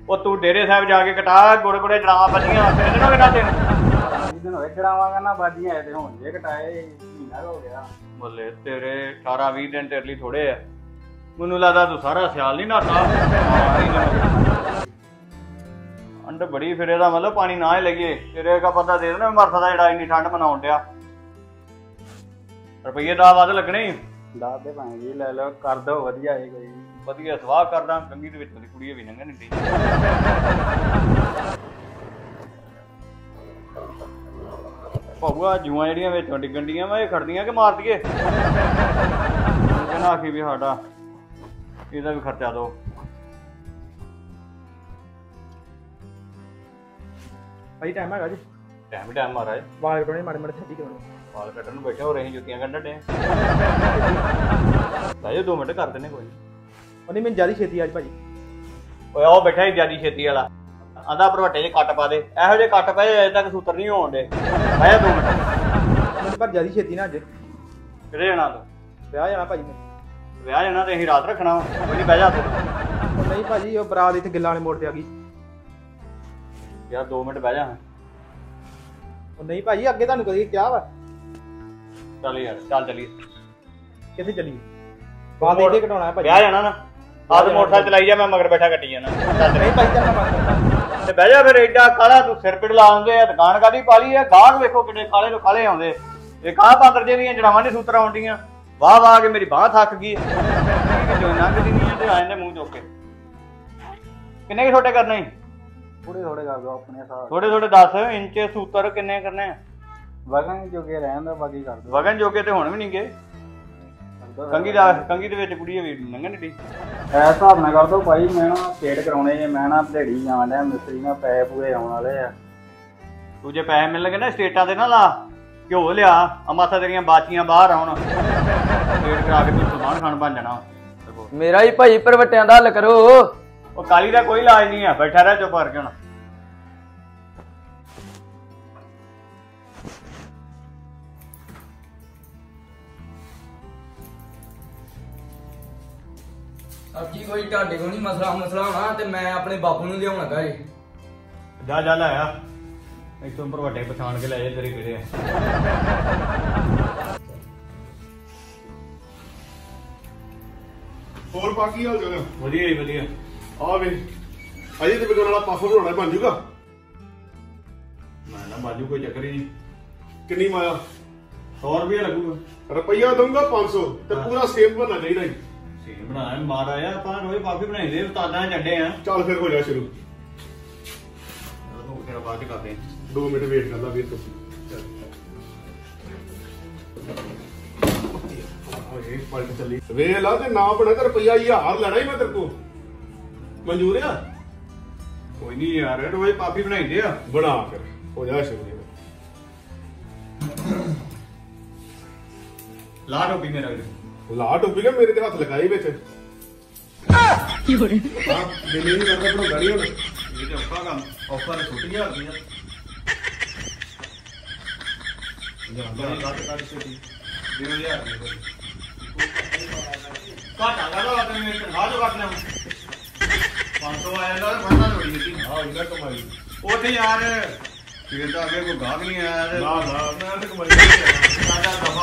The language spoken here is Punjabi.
ਉਹ ਤੂੰ ਡੇਰੇ ਸਾਹਿਬ ਜਾ ਕੇ ਕਟਾ ਗੁੜ ਗੁੜੇ ਜੜਾਵਾਂ ਬੱਜੀਆਂ ਕਿੰਨਾ ਕਿੰਨਾ ਦਿਨ 20 ਦਿਨ ਹੋਏ ਜੜਾਵਾਂ ਨਾ ਬਾਜੀਆਂ ਆਏ ਤੇ ਹੁਣ ਜੇ ਕਟਾਏ ਮਹੀਨਾ ਹੋ ਗਿਆ। ਬੱਲੇ ਤੇਰੇ 18-20 ਦਿਨ ਤੇਰੇ ਲਈ ਥੋੜੇ ਆ। ਮੈਨੂੰ ਲੱਗਦਾ ਤੂੰ ਸਾਰਾ ਸਿਆਲ ਨਹੀਂ ਨਹਾਤਾ। ਅੰਡ ਬੜੀ ਫਿਰ ਇਹਦਾ ਮਤਲਬ ਪਾਣੀ ਨਾ ਹੀ ਲੱਗੀਏ। ਤੇਰੇ ਕਾ ਪਤਾ ਦੇ ਦੇਣਾ ਮਰਥਾ ਦਾ ਜਿਹੜਾ ਇੰਨੀ ਠੰਡ ਮਨਾਉਣ ਡਿਆ। ਰੁਪਈਏ 10 ਵੱਧ ਲੱਗਣੇ ਹੀ। 10 ਦੇ ਭਾਵੇਂ 20 ਲੈ ਲਓ ਕਰ ਦੋ ਵਧੀਆ ਇਹ ਕੋਈ ਵਧੀਆ ਸਵਾਹ ਕਰਦਾ ਕੰਗੀ ਦੇ ਵਿੱਚ ਦੀ ਕੁੜੀ ਵੀ ਨੰਗਾ ਨਹੀਂ ਭਾਊਆ ਜੂਆਂ ਜਿਹੜੀਆਂ ਵਿੱਚੋਂ ਡਿੱਗਣ ਡੀਆਂ ਵਾ ਇਹ ਖੜਦੀਆਂ ਕਿ ਮਾਰ ਦਈਏ? ਕਹਿੰਦਾ ਆਖੀ ਵੀ ਸਾਡਾ ਇਹਦਾ ਵੀ ਖਰਚਾ ਦੋ। ਭਾਈ ਟਾਈਮ ਹੈਗਾ ਜੀ? ਟਾਈਮ ਮਹਾਰਾਜ ਵਾਲ ਕਟਾਉਣੇ ਮਾੜੇ ਮਾੜੇ ਛੱਡੀ ਕਰਾਉਣੇ। ਵਾਲ ਕੱਟਣ ਨੂੰ ਬੈਠੇ ਹੋ ਰਹੇ ਜੁੱਤੀਆਂ ਕੱਢਣ ਡੇ ਭਾਈ 2 ਮਿੰਟ ਕਰ ਦਿੰਦੇ ਕੋਈ ਉਹਨੇ ਮੈਨੂੰ ਜਿਆਦਾ ਛੇਤੀ ਅੱਜ ਭਾਜੀ। ਓਏ ਉਹ ਬੈਠਾ ਹੀ ਜਿਆਦੀ ਛੇਤੀ ਵਾਲਾ ਆਂਦਾ ਭਰਵੱਟੇ 'ਚ ਕੱਟ ਪਾ ਦੇ। ਇਹੋ ਜਿਹੇ ਕੱਟ ਪਏ ਅਜੇ ਤੱਕ ਸੂਤਰ ਨਹੀਂ ਹੋਣ ਡੇ। ਆਇਆ 2 ਮਿੰਟ ਪਰ ਜਿਆਦਾ ਛੇਤੀ ਨਾ ਅੱਜ ਕਿਹੜੇ ਜਾਣਾ ਤੂੰ? ਵਿਆਹ ਜਾਣਾ ਭਾਜੀ ਮੈਂ। ਵਿਆਹ ਜਾਣਾ ਤੇ ਅਸੀਂ ਰਾਤ ਰੱਖਣਾ ਕੋਈ ਨਹੀਂ ਬਹਿ ਜਾ ਤੂੰ। ਨਹੀਂ ਭਾਜੀ ਉਹ ਬਰਾਤ ਇੱਥੇ ਗਿੱਲਾਂ ਵਾਲੇ ਮੋੜ ਤੇ ਆ ਗਈ ਯਾਰ 2 ਮਿੰਟ ਬਹਿ ਜਾ। ਉਹ ਨਹੀਂ ਭਾਜੀ ਅੱਗੇ ਤੁਹਾਨੂੰ ਕਦੀ ਕਿਹਾ ਵਾ। ਚੱਲ ਯਾਰ ਚੱਲ ਚੱਲੀਏ। ਕਿੱਥੇ ਚੱਲੀਏ? ਬਾਅਦ ਇੱਥੇ ਕਟਾਉਣਾ ਭਾਜੀ। ਵਿਆਹ ਜਾਣਾ ਨਾ ਆਹ ਮੋਟਰਸਾਈਕਲ ਚਲਾਈ ਜਾ ਮੈਂ ਮਗਰ ਬੈਠਾ ਕੱਟੀ ਜਾਣਾ। ਨਹੀਂ ਭਾਜੀ ਚੱਲਣਾ ਬੰਦ ਕਰਦਾ ਤੇ ਬਹਿ ਜਾ ਫਿਰ ਏਡਾ ਕਾਲਾ ਤੂੰ ਸਿਰ ਪਿੜ ਲਾਉਂਦੇ ਆ ਦੁਕਾਨ ਕਾਦੀ ਪਾਲੀ ਆ ਗਾਹਕ ਵੇਖੋ ਕਿੰਨੇ ਕਾਲੇ ਨੂੰ ਕਾਲੇ ਆਉਂਦੇ। ਇਹ ਕਾਹ ਪਾਤਰ ਜੇ ਦੀਆਂ ਜੜਾਵਾਂ ਦੀ ਸੂਤਰਾਂ ਆਉਂਦੀਆਂ ਵਾਹ ਵਾਹ ਕੇ ਮੇਰੀ ਬਾਂਹ ਥੱਕ ਗਈ ਜੋ ਲੰਘਦੀ ਨਹੀਂ ਤੇ ਆ ਜਾਂਦੇ ਮੂੰਹ ਚੁੱਕ ਕੇ। ਕਿੰਨੇ ਕੁ ਛੋਟੇ ਕਰਨੇ? ਥੋੜੇ ਥੋੜੇ ਕਰ ਦੋ ਆਪਣੇ ਹਿਸਾਬ। ਥੋੜੇ 10 ਇੰਚ ਸੂਤਰ ਕਿੰਨੇ ਕਰਨੇ? ਵਗਨ ਜੋਗੇ ਰਹਿਣ ਦਾ ਬਾਕੀ ਕਰ ਦੋ। ਵਗਨ ਜੋਗੇ ਤੇ ਹੁਣ ਵੀ ਨਹੀਂ ਗਏ। ਕੰਗੀ ਦੇ ਵਿੱਚ ਕੁੜੀ ਵੀ ਲੰਘਣ ਢੀ ਇਸ ਹਿਸਾਬ ਨਾਲ ਕਰ ਦੋ ਭਾਈ। ਮੈਂ ਨਾ ਪੇੜ ਕਰਾਉਣੇ ਜੇ ਮੈਂ ਨਾ ਢੇੜੀ ਜਾਣ ਡਿਆ ਮਿਸਤਰੀ ਨਾਲ ਪੈਸੇ ਪੂਰੇ ਆਉਣ ਵਾਲੇ ਆ। ਤੂੰ ਜੇ ਪੈਸੇ ਮਿਲਣਗੇ ਨਾ ਸਟੇਟਾਂ ਦੇ ਨਾ ਲਾ ਘਿਓ ਲਿਆ ਅਮਾਸਾ ਤੇਰੀਆਂ ਬਾਚੀਆਂ ਬਾਹਰ ਆਉਣ ਪੇੜ ਕਰਾ ਕੇ ਤੂੰ ਸਮਾਨ ਖਾਣ ਬਣ ਜਾਣਾ। ਮੇਰਾ ਹੀ ਭਾਈ ਭਰਵੱਟਿਆਂ ਦਾ ਹੱਲ ਕਰੋ। ਉਹ ਕਾਲੀ ਦਾ ਕੋਈ ਇਲਾਜ ਨਹੀਂ ਆ ਬੈਠਾ ਰਹਿ ਚੁੱਪ ਕਰਕੇ ਹੁਣ। ਸਬਜੀ ਕੋਈ ਤੁਹਾਡੇ ਕੋਲ ਨਹੀਂ ਮਸਲਾ ਹੋਣਾ ਤੇ ਮੈਂ ਆਪਣੇ ਬਾਪੂ ਨੂੰ ਲਿਆਉਣ ਲੱਗਾ ਜੀ। ਜਾ ਲਾਇਆ ਇੱਥੋਂ ਭਰਵੱਟੇ ਪਛਾਣ ਕੇ ਲੈ ਜਾ ਤੇਰੇ ਕਿਹੜੇ ਆ। ਹੋਰ ਬਾਕੀ ਹਾਲ ਚਾਲ? ਵਧੀਆ ਜੀ ਵਧੀਆ। ਆ ਵੇ ਅਜੇ ਤੇ ਬਿਗਨ ਵਾਲਾ ਪਾਸਾ ਬਣਾਉਣਾ ਬਣ ਜੂਗਾ। ਮੈਂ ਨਾ ਬਾਜੂ ਕੋਈ ਚੱਕਰ ਹੀ ਨਹੀਂ। ਕਿੰਨੀ ਮਾਇਆ? 100 ਰੁਪਏ ਲੱਗੂਗਾ। ਰੁਪਈਆ ਦਊਂਗਾ 500 ਤੇ ਪੂਰਾ ਸੇਮ ਬਣਨਾ ਚਾਹੀਦਾ ਜੀ। ਸੀਨ ਬਣਾਇਆ ਮਾਰਾ ਯਾਰ ਆਪਾਂ ਰੋਜ਼ ਕਾਫੀ ਬਣਾਈ ਦੇ ਉਸਤਾਦਾਂ ਨੇ ਛੱਡੇ ਆ। ਚੱਲ ਫਿਰ ਹੋ ਜਾ ਸ਼ੁਰੂ। ਉਹ ਫਿਰ ਬਾਅਦ ਚ ਕਰਦੇ 2 ਮਿੰਟ ਵੇਟ ਕਰਦਾ ਵੀਰ ਤੁਸੀਂ। ਓਏ ਪਲਟ ਚੱਲੀ ਵੇਖ ਲਾ ਤੇ ਨਾ ਬਣਾ ਤੇ ਰੁਪਈਆ 1000 ਲੈਣਾ ਹੀ ਮੈਂ ਤੇਰੇ ਕੋ। ਮਨਜ਼ੂਰ ਆ? ਕੋਈ ਨਹੀਂ ਯਾਰ ਰੋਜ਼ ਕਾਫੀ ਬਣਾਈਦੇ ਆ। ਬਣਾ ਫਿਰ ਹੋ ਜਾ ਸ਼ੁਰੂ। ਲਾ ਟੋਪੀ ਮੇਰਾ ਵੀਰ। ਲਾ ਟੋਪੀ ਕੇ ਮੇਰੇ ਤੇ ਹੱਥ ਲਗਾਈ ਵਿੱਚ। ਕੀ ਹੋ ਰਿਹਾ? ਹਾਂ ਦਿਨੇ ਨਹੀਂ ਕਰਦਾ ਆਪਣਾ ਗਾੜੀ ਹੁਣ। ਇਹ ਤੇ ਔਖਾ ਕੰਮ ਆਫਰ ਛੁੱਟ ਗਿਆ ਰੁਪਈਆ। ਜੰਗਲ ਲੱਗ ਕੱਢ ਛੁੱਟੀ 2000 ਰੁਪਏ। ਘਾਟਾ ਲਗਾ ਤੇ ਮੇਰੇ ਤਨਖਾਹ ਜੋ ਕੱਟਣਾ 500 ਆਇਆ ਨਾ ਫੜਨਾ ਥੋੜੀ ਦਿੱਤੀ। ਹਾਂ ਇੰਨਾ ਕਮਾਈ ਉੱਥੇ ਯਾਰ ਫਿਰ ਤਾਂ ਅੱਗੇ ਕੋਈ ਗਾਹਕ ਨਹੀਂ ਆਇਆ। ਨਾ ਮੈਂ ਤਾਂ ਕਮਾਈ ਸਾਡਾ